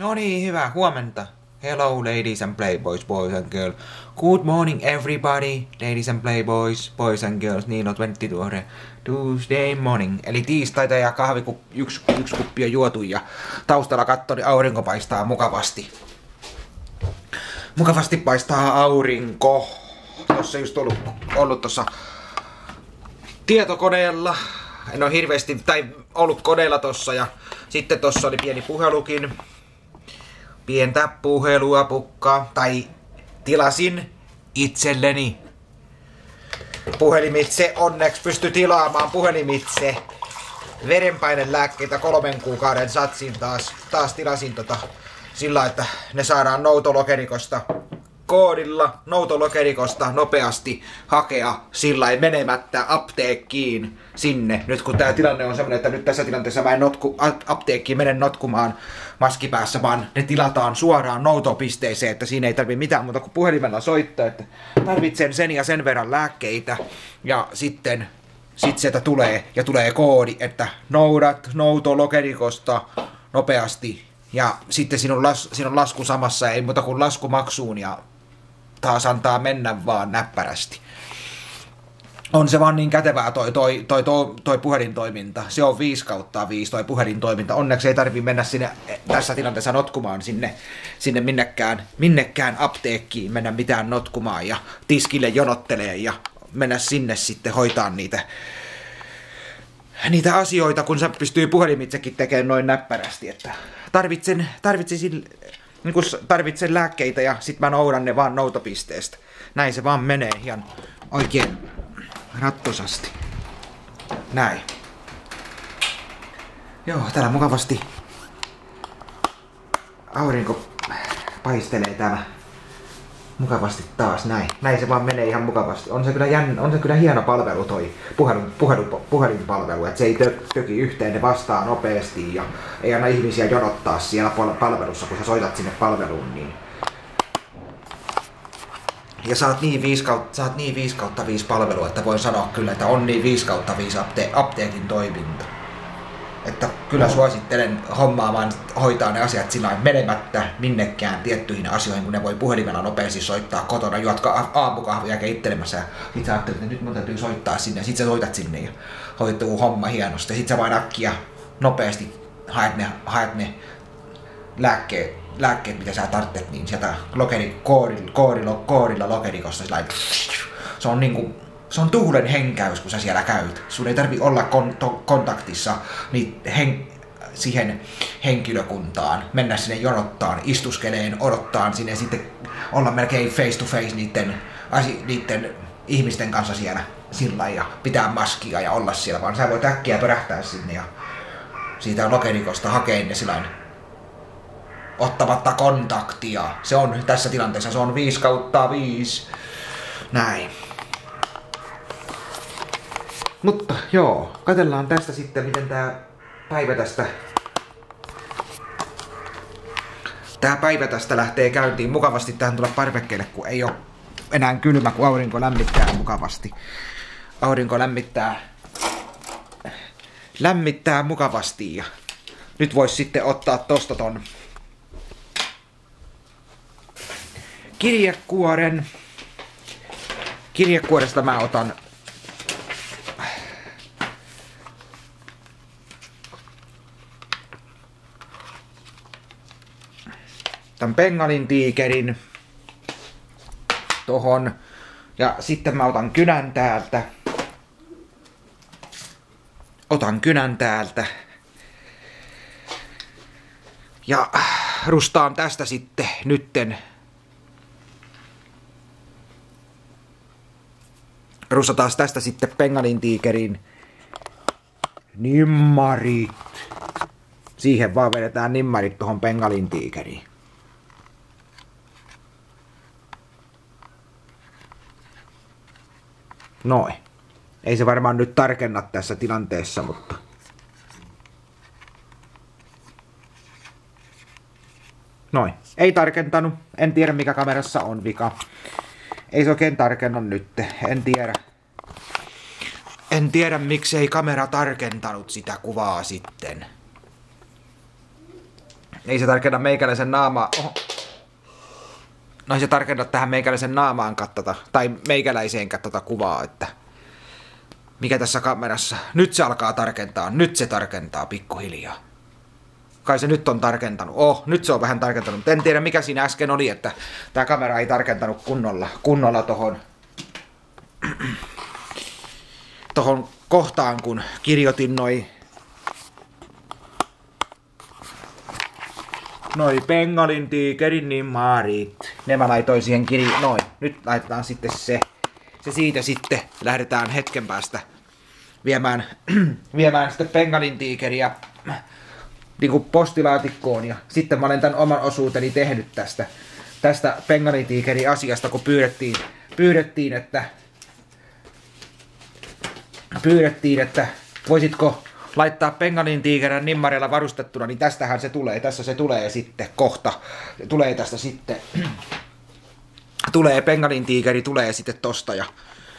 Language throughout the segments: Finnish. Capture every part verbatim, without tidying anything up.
No niin, hyvää huomenta. Hello ladies and playboys, boys and girls. Good morning everybody, ladies and playboys, boys and girls. Niin on kaksikymmentä Tuesday morning. Eli tiistaita ja kahvi, kun yksi, yksi kuppi on juotu ja taustalla katto, niin aurinko paistaa mukavasti. Mukavasti paistaa aurinko. Tossa just ollut, ollut tossa tietokoneella. En ole hirveästi, tai ollut koneella tossa ja sitten tossa oli pieni puhelukin. Pientä puhelua pukkaa, tai tilasin itselleni puhelimitse. Onneksi pysty tilaamaan puhelimitse verenpainelääkkeitä kolmen kuukauden satsin taas. Taas tilasin tota sillä, että ne saadaan noutolokerikosta koodilla, noutolokerikosta nopeasti hakea sillä ei menemättä apteekkiin sinne. Nyt kun tää tilanne on semmonen, että nyt tässä tilanteessa mä en notku, apteekkiin mene notkumaan maskipäässä, vaan ne tilataan suoraan noutopisteeseen, että siinä ei tarvi mitään muuta kuin puhelimella soittaa, että tarvitsen sen ja sen verran lääkkeitä ja sitten sit sieltä tulee ja tulee koodi, että noudat noutolokerikosta nopeasti ja sitten siinä on, las, siinä on lasku samassa, ei muuta kuin laskumaksuun ja taas antaa mennä vaan näppärästi. On se vaan niin kätevää toi, toi, toi, toi, toi puhelintoiminta. Se on viisi kautta viisi toi puhelintoiminta. Onneksi ei tarvi mennä sinne tässä tilanteessa notkumaan sinne, sinne minnekään, minnekään apteekkiin, mennä mitään notkumaan ja tiskille jonottelee ja mennä sinne sitten hoitaa niitä, niitä asioita, kun se pystyy puhelimitsekin tekemään noin näppärästi. Että tarvitsen, tarvitsen, niin kun tarvitsen lääkkeitä ja sit mä noudan ne vaan noutopisteestä. Näin se vaan menee ihan oikein rattosasti. Näin. Joo, täällä mukavasti aurinko paistelee täällä mukavasti taas näin. Näin se vaan menee ihan mukavasti. On se kyllä, jänn, on se kyllä hieno palvelu toi puhelin, puhelin, puhelinpalvelu, että se ei töki yhteen, ne vastaa nopeasti ja ei anna ihmisiä jonottaa siellä palvelussa, kun sä soitat sinne palveluun. Niin. Ja saat niin viisi kautta, saat niin viisi kautta viisi palvelua, että voin sanoa kyllä, että on niin viisi kautta viisi apte, apteekin toiminta. Että kyllä suosittelen hommaamaan, hoitaa ne asiat sillä lailla menemättä minnekään tiettyihin asioihin, kun ne voi puhelimella nopeasti soittaa kotona, juotkaa aamukahvia keittelemässä. Sit sä ajattelet, että nyt mun täytyy soittaa sinne, ja sit sä soitat sinne ja hoituu homma hienosti. Ja sit sä vain äkkiä nopeasti haet ne, haet ne lääkkeet, lääkkeet, mitä sä tarvitset, niin sieltä lokeri, koodilla, koodilla, koodilla lokerikosta sillä lailla. Se on niinku Se on tuulen henkäys, kun sä siellä käyt. Sun ei tarvi olla kon to kontaktissa niin hen siihen henkilökuntaan, mennä sinne jonottaan, istuskeleen, odottaan sinne sitten olla melkein face to face niiden, niiden ihmisten kanssa siellä sillä ja pitää maskia ja olla siellä, vaan sä voit äkkiä törähtää sinne ja siitä lokerikosta hakea ne sillä ottamatta kontaktia. Se on tässä tilanteessa, se on viisi kautta viisi. Näin. Mutta joo, katsellaan tästä sitten, miten tää päivä tästä, tää päivä tästä lähtee käyntiin mukavasti tähän tulla parvekkeelle, kun ei oo enää kylmä, kun aurinko lämmittää mukavasti. Aurinko lämmittää, lämmittää mukavasti ja nyt vois sitten ottaa tosta ton kirjekuoren. Kirjekuoresta mä otan tämän Bengalin tiikerin tohon ja sitten mä otan kynän täältä. Otan kynän täältä ja rustaan tästä sitten nytten. Rustataan tästä sitten Bengalin tiikerin nimmarit. Siihen vaan vedetään nimmarit tohon Bengalin tiikeriin. Noin. Ei se varmaan nyt tarkenna tässä tilanteessa, mutta noin. Ei tarkentanut. En tiedä mikä kamerassa on vika. Ei se oikein tarkenna nyt. En tiedä. En tiedä miksei kamera tarkentanut sitä kuvaa sitten. ei se tarkenna meikäläisen naamaa. Oho. No ei se tarkenna tähän meikäläisen naamaan kattota, tai meikäläiseen kattota kuvaa, että mikä tässä kamerassa. Nyt se alkaa tarkentaa, nyt se tarkentaa pikkuhiljaa. Kai se nyt on tarkentanut. Oh, nyt se on vähän tarkentanut. Mutta en tiedä mikä siinä äsken oli, että tämä kamera ei tarkentanut kunnolla, kunnolla tohon, tohon kohtaan, kun kirjoitin noi, noi Bengalin tiikerin nimmarit. Ne mä laitoin siihen kirjoihin. Noin. Nyt laitetaan sitten se. Se siitä sitten lähdetään hetken päästä viemään, viemään sitten Bengalin tiikeriä niinku postilaatikkoon, ja sitten mä olen tämän oman osuuteni tehnyt tästä, tästä Bengalin tiikerin asiasta, kun pyydettiin, pyydettiin, että pyydettiin, että voisitko laittaa Bengalin tiikerin nimmarilla varustettuna, niin tästähän se tulee, tässä se tulee sitten kohta, se tulee tästä sitten, tulee Bengalin tiikeri, tulee sitten tosta, ja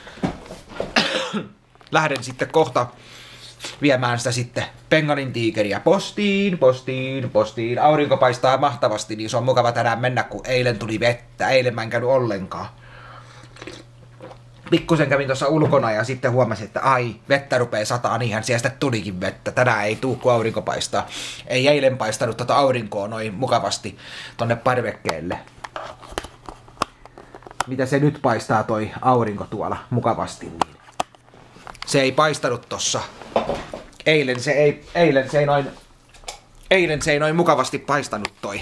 lähden sitten kohta viemään sitä sitten Bengalin tiikeriä postiin, postiin, postiin. Aurinko paistaa mahtavasti, niin se on mukava tänään mennä, kun eilen tuli vettä. Eilen mä en käynyt ollenkaan. Pikkusen kävin tuossa ulkona ja sitten huomasin, että ai, vettä rupee sataa, niinhän sieltä tulikin vettä. Tänään ei tuu, kun aurinko paistaa. Ei eilen paistanut tota aurinkoa noin mukavasti tonne parvekkeelle. Mitä se nyt paistaa toi aurinko tuolla mukavasti, niin se ei paistanut tossa. Eilen se ei, eilen se ei noin, eilen se ei noin mukavasti paistanut toi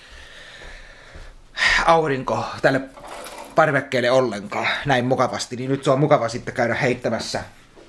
aurinko tälle parvekkeelle ollenkaan näin mukavasti, niin nyt se on mukava sitten käydä heittämässä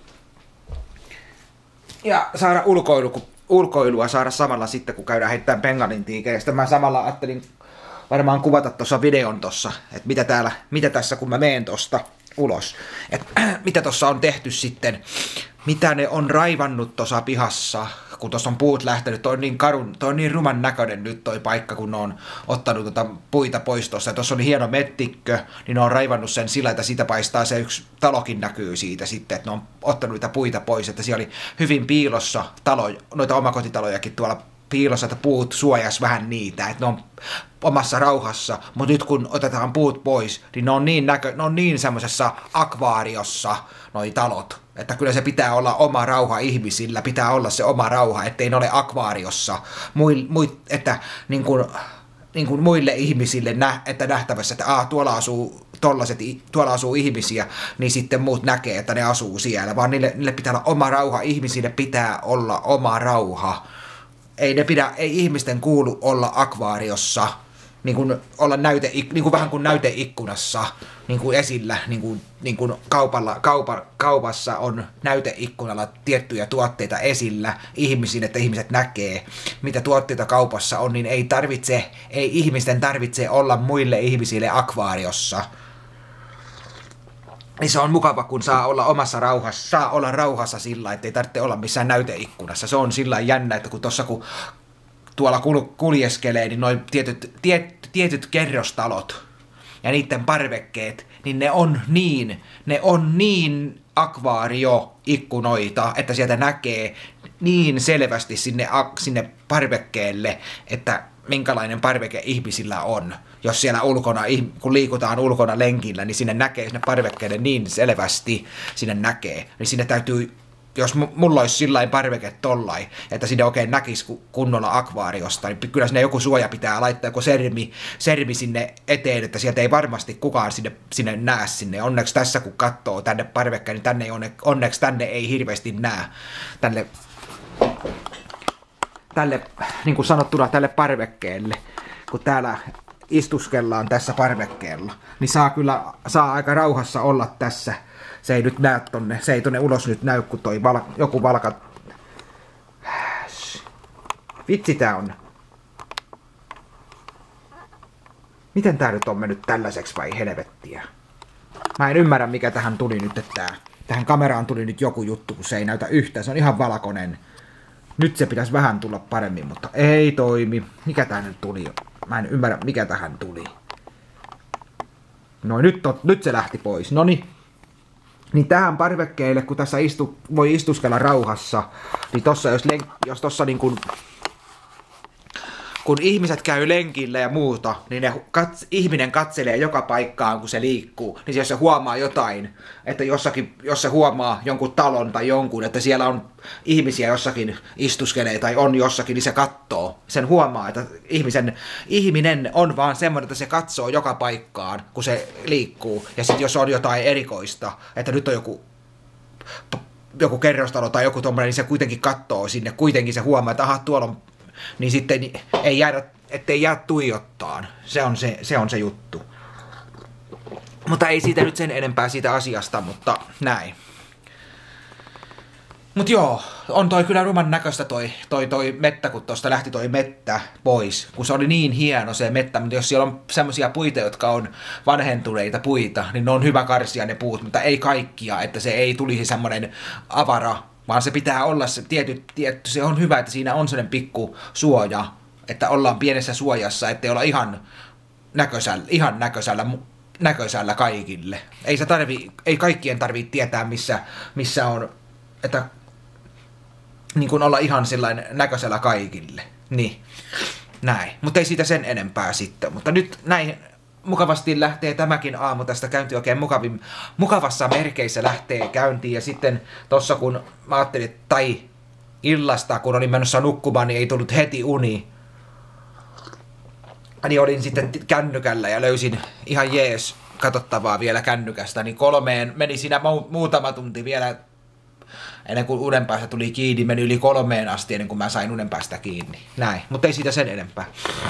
ja saada ulkoilu, ulkoilua saada samalla sitten, kun käydään heittämään Bengalin tiikereistä. Mä samalla ajattelin varmaan kuvata tuossa videon tossa, että mitä täällä, mitä tässä kun mä meen tosta ulos, että mitä tossa on tehty sitten, mitä ne on raivannut tuossa pihassa, kun tuossa on puut lähtenyt. Toi on niin karun, toi on niin ruman näköinen nyt toi paikka, kun ne on ottanut tuota puita pois tuossa. Tuossa oli hieno mettikkö, niin ne on raivannut sen sillä, että siitä paistaa se yksi talokin näkyy siitä sitten, että ne on ottanut niitä puita pois, että siellä oli hyvin piilossa talo, noita omakotitalojakin tuolla piilossa, että puut suojas vähän niitä, että ne on omassa rauhassa, mutta nyt kun otetaan puut pois, niin ne on niin, näkö, ne on niin semmoisessa akvaariossa noi talot, että kyllä se pitää olla oma rauha ihmisillä, pitää olla se oma rauha, ettei ne ole akvaariossa, Mui, mui, että niin kuin, niin kuin muille ihmisille, nä, että nähtävässä, että aa, tuolla asuu tollaset, tuolla asuu ihmisiä, niin sitten muut näkee, että ne asuu siellä, vaan niille, niille pitää olla oma rauha, ihmisille pitää olla oma rauha. Ei, ne pidä, ei ihmisten kuulu olla akvaariossa, niin kuin olla näyte, niin kuin vähän kuin näyteikkunassa, niin kuin esillä, niin kuin, niin kuin kaupalla, kaupa, kaupassa on näyteikkunalla tiettyjä tuotteita esillä ihmisille, että ihmiset näkee, mitä tuotteita kaupassa on, niin ei tarvitse, ei ihmisten tarvitse olla muille ihmisille akvaariossa. Niin se on mukava, kun saa olla omassa rauhassa, saa olla rauhassa sillä, ettei tarvitse olla missään näyteikkunassa. Se on sillä jännä, että kun tuossa kun tuolla kuljeskelee, niin noin tietyt, tiet, tietyt kerrostalot ja niiden parvekkeet, niin ne on niin, ne on niin akvaarioikkunoita, että sieltä näkee niin selvästi sinne, sinne parvekkeelle, että minkälainen parveke ihmisillä on. Jos siellä ulkona, kun liikutaan ulkona lenkillä, niin sinne näkee sinne parvekkeelle niin selvästi, sinne näkee. Niin sinne täytyy, jos mulla olisi sillain parveke tollain, että sinne oikein näkisi kunnolla akvaariosta, niin kyllä sinne joku suoja pitää laittaa, joku sermi, sermi sinne eteen, että sieltä ei varmasti kukaan sinne, sinne näe sinne. Onneksi tässä kun katsoo tänne parvekkeen, niin tänne ei onne, onneksi tänne ei hirveästi näe. Tälle, tälle, niin kuin sanottuna, tälle parvekkeelle, kun täällä istuskellaan tässä parvekkeella, niin saa kyllä saa aika rauhassa olla tässä. Se ei nyt näy tonne, se ei tonne ulos nyt näy, kun toi val, joku valka. Vitsi tää on. Miten tää nyt on mennyt tällaiseksi vai helvettiä? Mä en ymmärrä mikä tähän tuli nyt, että tähän kameraan tuli nyt joku juttu, kun se ei näytä yhtään. Se on ihan valkoinen. Nyt se pitäisi vähän tulla paremmin, mutta ei toimi. Mikä tää nyt tuli? Mä en ymmärrä, mikä tähän tuli. No nyt, tot, nyt se lähti pois. Noniin. Niin tähän parvekkeelle, kun tässä istu, voi istuskella rauhassa, niin tossa, jos, jos tossa niin kun, kun ihmiset käy lenkillä ja muuta, niin ne kats, ihminen katselee joka paikkaan, kun se liikkuu. Niin jos se huomaa jotain, että jossakin, jos se huomaa jonkun talon tai jonkun, että siellä on ihmisiä jossakin istuskelee tai on jossakin, niin se katsoo. Sen huomaa, että ihmisen, ihminen on vaan semmoinen, että se katsoo joka paikkaan, kun se liikkuu. Ja sitten jos on jotain erikoista, että nyt on joku joku kerrostalo tai joku tommoinen, niin se kuitenkin katsoo sinne, kuitenkin se huomaa, että aha, tuolla on, niin sitten ei jäädä, ettei jää tuijottaan. Se on se, se on se juttu. Mutta ei siitä nyt sen enempää siitä asiasta, mutta näin. Mut joo, on toi kyllä ruman näköistä toi, toi, toi mettä, kun tosta lähti toi mettä pois. Kun se oli niin hieno se mettä, mutta jos siellä on semmosia puita, jotka on vanhentuneita puita, niin ne on hyvä karsia ne puut, mutta ei kaikkia, että se ei tulisi semmonen avara, vaan se pitää olla se tietty, tietty, se on hyvä, että siinä on sellainen pikku suoja, että ollaan pienessä suojassa, ettei olla ihan näköisellä, ihan näköisellä, näköisellä kaikille. Ei se tarvi, ei kaikkien tarvitse tietää, missä, missä on, että niin kuin olla ihan sellainen näköisellä kaikille. Niin, näin. Mutta ei siitä sen enempää sitten. Mutta nyt näin mukavasti lähtee tämäkin aamu tästä käyntiin oikein mukavin, mukavassa merkeissä lähtee käyntiin. Ja sitten tossa kun mä ajattelin, tai illasta kun olin menossa nukkumaan, niin ei tullut heti uni. Niin olin sitten kännykällä ja löysin ihan jees katsottavaa vielä kännykästä. Niin kolmeen meni siinä mu- muutama tunti vielä. Ennen kuin unen päästä tuli kiinni, meni yli kolmeen asti ennen kuin mä sain unen päästä kiinni. Näin, mutta ei siitä sen enempää.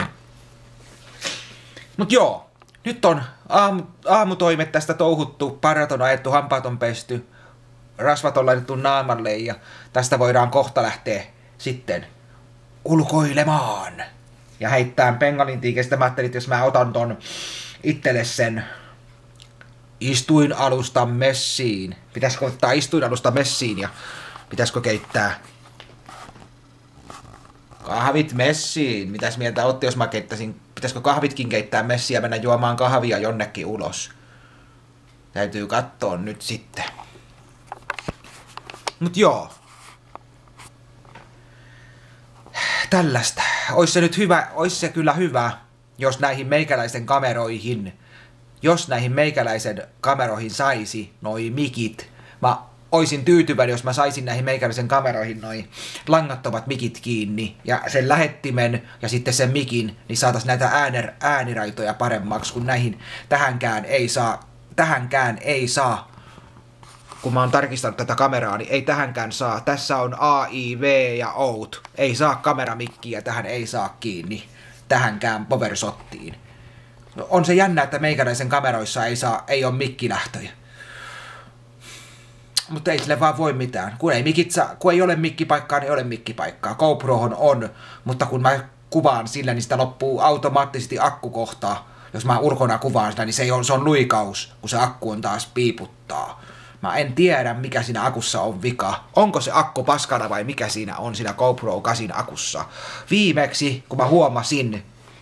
Mut joo, nyt on aamu, aamutoimet tästä touhuttu, parrat on ajettu, hampaat on pesty, rasvat on laitettu naamalle ja tästä voidaan kohta lähteä sitten ulkoilemaan. Ja heittää pengalin tiikestä. Mä ajattelin, että jos mä otan ton itselle sen istuinalusta messiin. Pitäisikö ottaa istuinalusta messiin ja pitäisikö keittää kahvit messiin? Mitäs mieltä ootte, jos mä keittäisin? Pitäisikö kahvitkin keittää messiin ja mennä juomaan kahvia jonnekin ulos? Täytyy katsoa nyt sitten. Mut joo. Tällaista. Ois se nyt hyvä, ois se kyllä hyvä, jos näihin meikäläisen kameroihin Jos näihin meikäläisen kameroihin saisi noi mikit, mä oisin tyytyväinen, jos mä saisin näihin meikäläisen kameroihin noi langattomat mikit kiinni ja sen lähettimen ja sitten sen mikin, niin saatais näitä ääner, ääniraitoja paremmaksi, kun näihin tähänkään ei saa, tähänkään ei saa, kun mä oon tarkistanut tätä kameraa, niin ei tähänkään saa. Tässä on A I V ja O U T, ei saa kameramikkiä, tähän ei saa kiinni, tähänkään powershottiin. No, on se jännä, että meikäläisen kameroissa ei, saa, ei ole mikkilähtöjä. Mutta ei sille vaan voi mitään. Kun ei, mikit saa, kun ei ole mikkipaikkaa, niin ei ole mikkipaikkaa. GoProhon on, mutta kun mä kuvaan sillä, niin sitä loppuu automaattisesti akku kohtaa. Jos mä ulkona kuvaan sitä, niin se, ei ole, se on luikaus, kun se akku on taas piiputtaa. Mä en tiedä, mikä siinä akussa on vika. Onko se akku paskana vai mikä siinä on siinä GoPro kahdeksan akussa. Viimeksi, kun mä huomasin,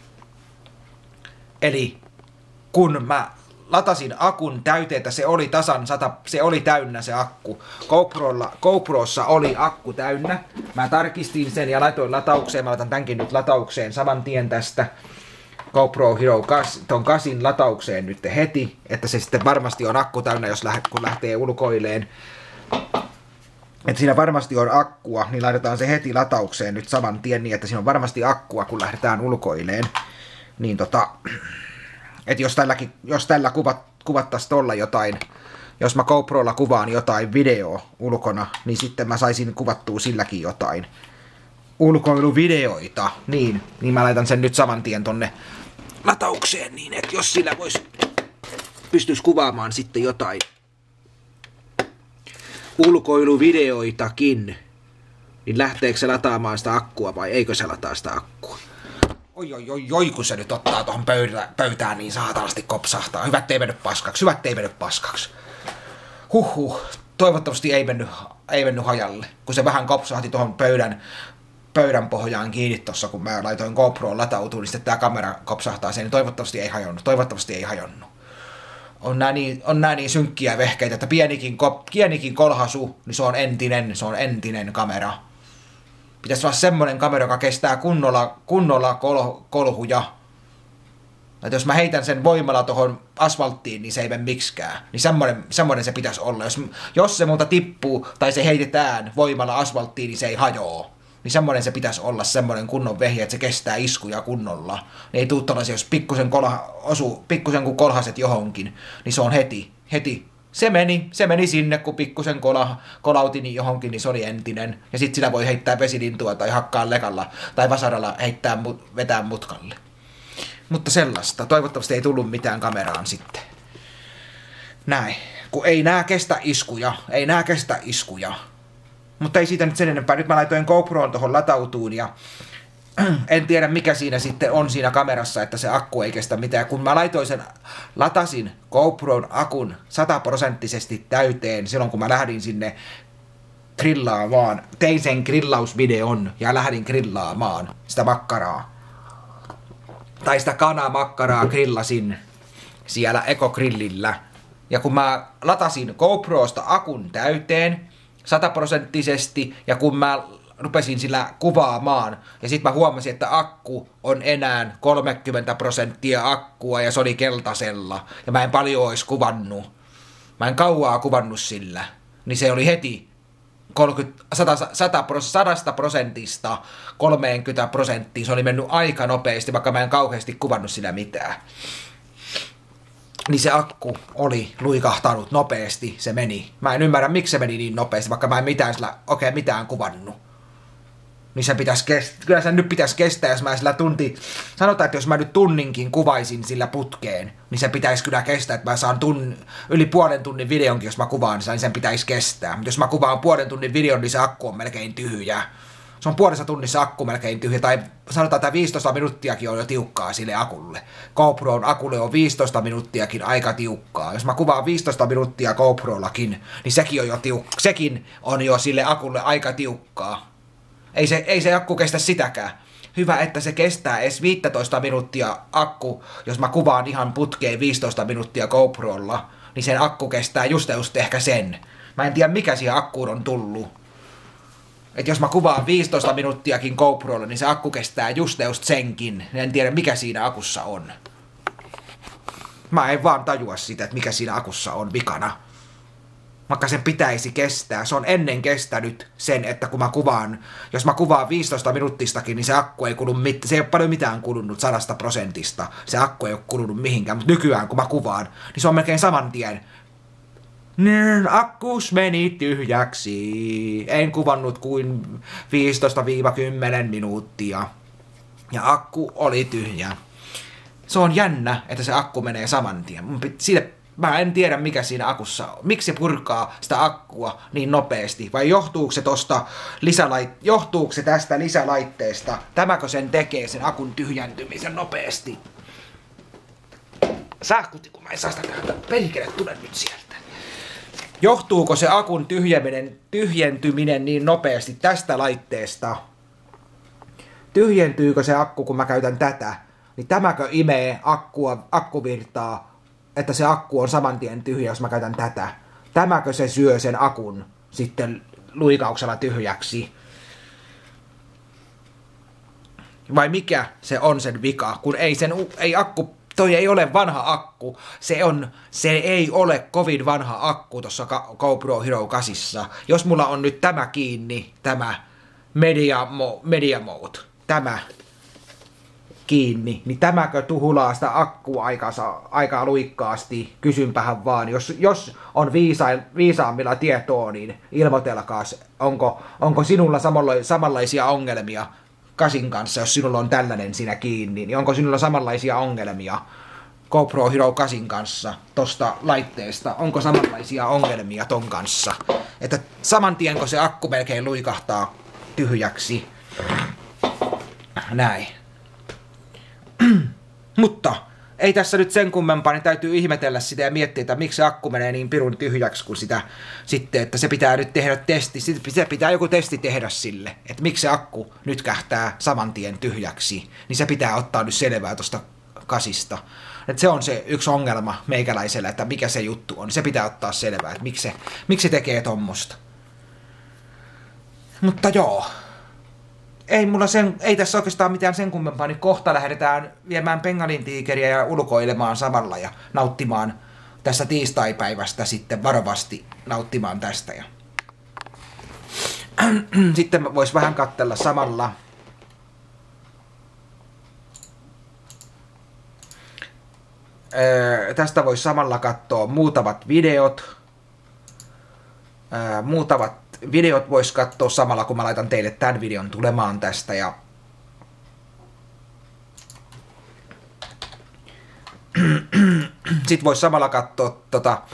eli kun mä latasin akun täyteen, että se oli tasan sata, se oli täynnä se akku. GoProlla, GoProssa oli akku täynnä. Mä tarkistin sen ja laitoin lataukseen. Mä laitan tämänkin nyt lataukseen saman tien tästä GoPro Hero ton kasin lataukseen nyt heti, että se sitten varmasti on akku täynnä, jos lähe, kun lähtee ulkoileen. Että siinä varmasti on akkua, niin laitetaan se heti lataukseen nyt saman tien niin, että siinä on varmasti akkua, kun lähdetään ulkoileen. Niin tota, että jos, tälläkin, jos tällä kuvat, kuvattaisi tolla jotain, jos mä GoProlla kuvaan jotain videoa ulkona, niin sitten mä saisin kuvattua silläkin jotain ulkoiluvideoita. Niin, niin mä laitan sen nyt saman tien tonne lataukseen niin, että jos sillä vois, pystyisi kuvaamaan sitten jotain ulkoiluvideoitakin, niin lähteekö se lataamaan sitä akkua vai eikö se lataa sitä akkua? Oi, oi, oi, oi, kun se nyt ottaa tuohon pöytään niin saatanasti kopsahtaa. Hyvä, ettei mennyt paskaksi. Hyvä, ettei mennyt paskaksi. Huhhuh. Toivottavasti ei mennyt, ei mennyt hajalle. Kun se vähän kopsahti tuohon pöydän, pöydän pohjaan kiinni tossa, kun mä laitoin GoProon latautuun, niin sitten tää kamera kopsahtaa sen, niin toivottavasti ei hajonnut. Toivottavasti ei hajonnut. On nää niin, on nää niin synkkiä vehkeitä, että pienikin, pienikin kolhasu, niin se on entinen, se on entinen kamera. Pitäisi olla semmonen kamera, joka kestää kunnolla, kunnolla kol, kolhuja. Että jos mä heitän sen voimalla tuohon asfalttiin, niin se ei mene miksikään. Niin semmoinen, semmoinen se pitäisi olla. Jos, jos se multa tippuu tai se heitetään voimalla asfalttiin, niin se ei hajoa. Niin semmoinen se pitäisi olla, semmoinen kunnon vehje, että se kestää iskuja kunnolla. Niin ei tuu tollaisia, jos pikkusen, kolha, osu, pikkusen kun kolhaset johonkin, niin se on heti, heti. Se meni, se meni sinne, kun pikkusen kola, kolautin johonkin, niin se oli entinen. Ja sit sitä voi heittää vesilintua tai hakkaa lekalla tai vasaralla heittää, vetää mutkalle. Mutta sellaista. Toivottavasti ei tullut mitään kameraan sitten. Näin. Kun ei nää kestä iskuja. Ei nää kestä iskuja. Mutta ei siitä nyt sen enempää. Nyt mä laitoin GoProon tohon latautuun ja en tiedä mikä siinä sitten on siinä kamerassa, että se akku ei kestä mitään. Kun mä laitoin sen, latasin GoPron akun sataprosenttisesti täyteen silloin kun mä lähdin sinne grillaamaan. Tein sen grillausvideon ja lähdin grillaamaan sitä makkaraa. Tai sitä kanamakkaraa grillasin siellä ekogrillillä. Ja kun mä latasin GoProsta akun täyteen sataprosenttisesti ja kun mä rupesin sillä kuvaamaan ja sit mä huomasin, että akku on enää kolmekymmentä prosenttia akkua ja se oli keltaisella ja mä en paljon ois kuvannut. Mä en kauaa kuvannut sillä. Niin se oli heti kolmekymmentä, sata prosentista kolmekymmentä prosenttia. Se oli mennyt aika nopeasti, vaikka mä en kauheasti kuvannut sillä mitään. Niin se akku oli luikahtanut nopeasti, se meni. Mä en ymmärrä, miksi se meni niin nopeasti, vaikka mä en mitään sillä, okei, okay, mitään kuvannut. Niin se pitäisi kestää, kyllä se nyt pitäisi kestää, jos mä sillä tunti, sanotaan, että jos mä nyt tunninkin kuvaisin sillä putkeen, niin se pitäisi kyllä kestää, että mä saan tunn, yli puolen tunnin videonkin, jos mä kuvaan, niin sen pitäisi kestää. Mutta jos mä kuvaan puolen tunnin videon, niin se akku on melkein tyhjä. Se on puolessa tunnissa akku melkein tyhjä, tai sanotaan, että viisitoista minuuttiakin on jo tiukkaa sille akulle. GoPron akulle on viisitoista minuuttiakin aika tiukkaa. Jos mä kuvaan viisitoista minuuttia GoProllakin, niin sekin on jo, tiuk- sekin on jo sille akulle aika tiukkaa. Ei se, ei se akku kestä sitäkään. Hyvä, että se kestää edes viisitoista minuuttia akku, jos mä kuvaan ihan putkeen viisitoista minuuttia GoProlla, niin sen akku kestää just just ehkä sen. Mä en tiedä mikä siihen akkuun on tullut. Et jos mä kuvaan viisitoista minuuttiakin GoProlla, niin se akku kestää just just senkin. En tiedä mikä siinä akussa on. Mä en vaan tajua sitä, että mikä siinä akussa on vikana. Vaikka sen pitäisi kestää. Se on ennen kestänyt sen, että kun mä kuvaan, jos mä kuvaan viisitoista minuuttistakin, niin se akku ei kulu mitään. Se ei ole paljon mitään kulunut sadasta prosentista. Se akku ei ole kulunut mihinkään, mutta nykyään kun mä kuvaan, niin se on melkein saman tien. Akkus meni tyhjäksi. En kuvannut kuin viisitoista kymmenen minuuttia. Ja akku oli tyhjä. Se on jännä, että se akku menee saman tien. Siitä Mä en tiedä mikä siinä akussa on. Miksi se purkaa sitä akkua niin nopeasti? Vai johtuuko se tosta lisälait... johtuuko se tästä lisälaitteesta? Tämäkö sen tekee sen akun tyhjentymisen nopeasti? Sähkutti, kun mä en saa sitä käydä. Perkele, tule nyt sieltä. Johtuuko se akun tyhjentyminen, tyhjentyminen niin nopeasti tästä laitteesta? Tyhjentyykö se akku, kun mä käytän tätä? Niin tämäkö imee akkua, akkuvirtaa? Että se akku on saman tien tyhjä, jos mä käytän tätä. Tämäkö se syö sen akun sitten luikauksella tyhjäksi? Vai mikä se on sen vika? Kun ei sen ei akku, toi ei ole vanha akku. Se on, se ei ole kovin vanha akku tuossa GoPro Hero kahdeksan. Jos mulla on nyt tämä kiinni, tämä Media, media Mode, tämä kiinni, niin tämäkö tuhulaa sitä akkua aikaa, aikaa luikkaasti? Kysynpähän vaan. Jos, jos on viisa, viisaammilla tietoa, niin ilmoitelkaas, onko, onko sinulla samanla, samanlaisia ongelmia kasin kanssa, jos sinulla on tällainen siinä kiinni, niin onko sinulla samanlaisia ongelmia GoPro Hero kahdeksan kanssa tosta laitteesta? Onko samanlaisia ongelmia ton kanssa? Että saman tien, kun se akku melkein luikahtaa tyhjäksi. Näin. Mutta ei tässä nyt sen kummempaa, niin täytyy ihmetellä sitä ja miettiä, että miksi se akku menee niin pirun tyhjäksi, kun sitä sitten, että se pitää nyt tehdä testi, se pitää joku testi tehdä sille, että miksi se akku nyt kähtää saman tien tyhjäksi, niin se pitää ottaa nyt selvää tosta kasista. Että se on se yksi ongelma meikäläisellä, että mikä se juttu on, se pitää ottaa selvää, että miksi se, miksi se tekee tommosta. Mutta joo. ei mulla sen, ei tässä oikeastaan mitään sen kummempaa, niin kohta lähdetään viemään Bengalintiikeriä ja ulkoilemaan samalla ja nauttimaan tässä tiistaipäivästä sitten varovasti nauttimaan tästä. Ja sitten vois vähän katsella samalla öö, tästä voisi samalla katsoa muutamat videot. Öö, muutamat videot vois katsoa samalla, kun mä laitan teille tämän videon tulemaan tästä. Ja sit vois samalla katsoa tota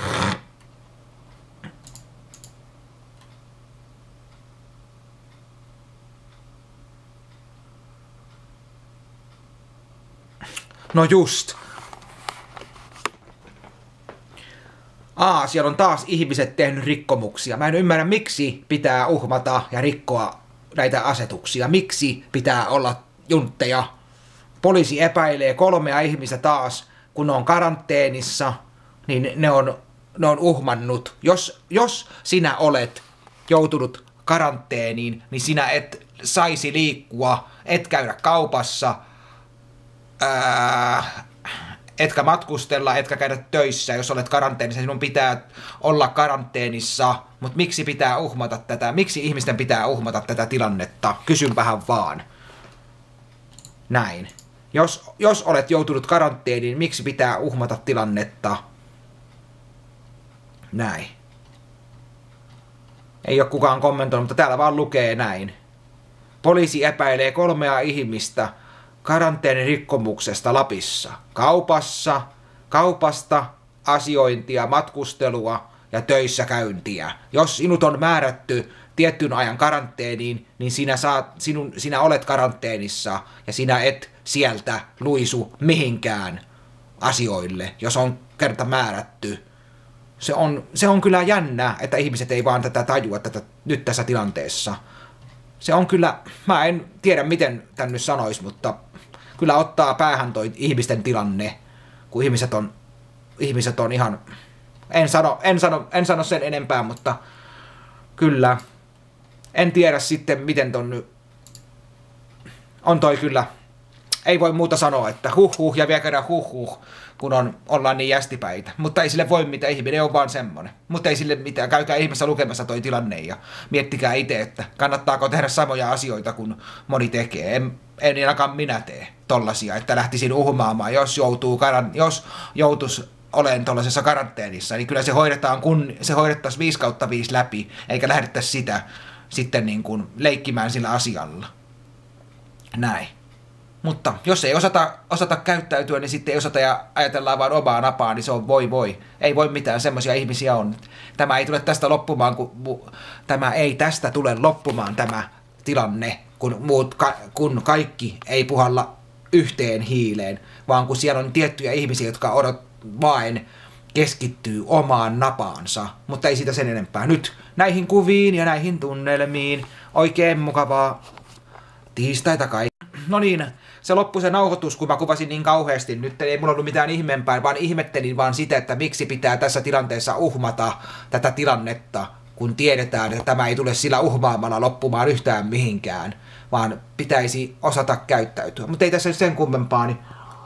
no just. Aa, siellä on taas ihmiset tehnyt rikkomuksia. Mä en ymmärrä, miksi pitää uhmata ja rikkoa näitä asetuksia. Miksi pitää olla juntteja. Poliisi epäilee kolmea ihmistä taas, kun ne on karanteenissa, niin ne on, ne on uhmannut. Jos, jos sinä olet joutunut karanteeniin, niin sinä et saisi liikkua, et käydä kaupassa, ää, etkä matkustella, etkä käydä töissä, jos olet karanteenissa, sinun pitää olla karanteenissa, mutta miksi pitää uhmata tätä? Miksi ihmisten pitää uhmata tätä tilannetta? Kysynpähän vaan. Näin. Jos, jos olet joutunut karanteeniin, miksi pitää uhmata tilannetta? Näin. Ei ole kukaan kommentoinut, mutta täällä vaan lukee näin. Poliisi epäilee kolmea ihmistä karanteenirikkomuksesta Lapissa. Kaupassa, kaupasta, asiointia, matkustelua ja töissä käyntiä. Jos sinut on määrätty tietyn ajan karanteeniin, niin sinä, saat, sinun, sinä olet karanteenissa ja sinä et sieltä luisu mihinkään asioille, jos on kerta määrätty. Se on, se on kyllä jännä, että ihmiset ei vaan tätä tajua tätä, nyt tässä tilanteessa. Se on kyllä, mä en tiedä miten tän nyt sanois, mutta kyllä ottaa päähän toi ihmisten tilanne, kun ihmiset on, ihmiset on ihan, en sano, en, sano, en sano sen enempää, mutta kyllä, en tiedä sitten miten ton nyt, on toi kyllä, ei voi muuta sanoa, että huh huh ja vielä kerran huh huh, kun on, ollaan niin jästipäitä. Mutta ei sille voi mitään, ihminen on vaan semmonen. Mutta ei sille mitään, käykää ihmeessä lukemassa toi tilanne ja miettikää itse, että kannattaako tehdä samoja asioita kuin moni tekee. En, en ainakaan minä tee tollasia, että lähtisin uhmaamaan, jos joutuu, jos joutuisi olen tuollaisessa karanteenissa, niin kyllä se hoidetaan, kun se hoidettaisiin viisi kautta viisi läpi, eikä lähdettäisi sitä sitten niin kuin leikkimään sillä asialla. Näin. Mutta jos ei osata, osata käyttäytyä, niin sitten ei osata ja ajatellaan vaan omaa napaa, niin se on voi voi. Ei voi mitään, semmoisia ihmisiä on. Tämä ei tule tästä loppumaan, kun tämä ei tästä tule loppumaan tämä tilanne, kun, muut, kun kaikki ei puhalla yhteen hiileen, vaan kun siellä on tiettyjä ihmisiä, jotka odot vain keskittyy omaan napaansa, mutta ei siitä sen enempää. Nyt näihin kuviin ja näihin tunnelmiin. Oikein mukavaa tiistaita kai. No niin, se loppui se nauhoitus, kun mä kuvasin niin kauheasti. Nyt ei mulla ollut mitään ihmeempää, vaan ihmettelin vaan sitä, että miksi pitää tässä tilanteessa uhmata tätä tilannetta, kun tiedetään, että tämä ei tule sillä uhmaamalla loppumaan yhtään mihinkään, vaan pitäisi osata käyttäytyä. Mutta ei tässä sen kummempaa, niin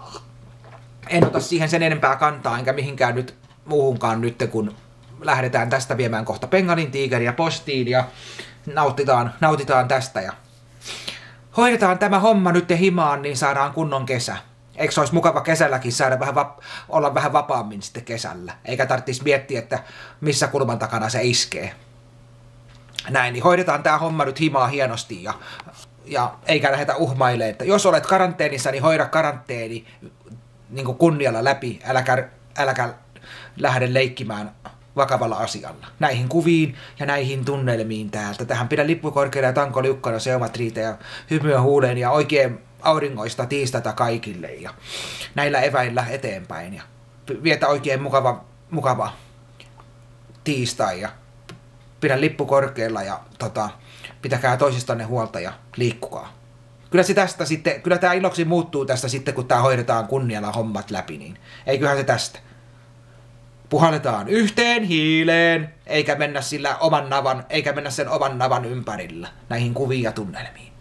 en ota siihen sen enempää kantaa, enkä mihinkään nyt muuhunkaan nyt, kun lähdetään tästä viemään kohta Bengalintiikeriä postiin ja nautitaan, nautitaan tästä ja hoidetaan tämä homma nyt himaan, niin saadaan kunnon kesä. Eikö se olisi mukava kesälläkin saada vähän olla vähän vapaammin sitten kesällä? Eikä tarvitsisi miettiä, että missä kulman takana se iskee. Näin, niin hoidetaan tämä homma nyt himaa hienosti ja, ja eikä lähdetä uhmailemaan, että jos olet karanteenissa, niin hoida karanteeni niin kuin kunnialla läpi, äläkä, äläkä lähde leikkimään vakavalla asialla. Näihin kuviin ja näihin tunnelmiin täältä. Tähän pidä lippu korkealla ja tanko liukkana, seumat riitä ja hymyä huuleen ja oikein auringoista tiistata kaikille ja näillä eväillä eteenpäin. Ja vietä oikein mukava, mukava tiistai ja pidä lippu korkealla ja tota, pitäkää toisistanne huolta ja liikkukaa. Kyllä se tästä sitten, kyllä tämä iloksi muuttuu tästä sitten, kun tämä hoidetaan kunnialla hommat läpi, niin eiköhän se tästä. Puhalletaan yhteen hiileen, eikä mennä sillä oman navan, eikä mennä sen oman navan ympärillä näihin kuviin ja tunnelmiin.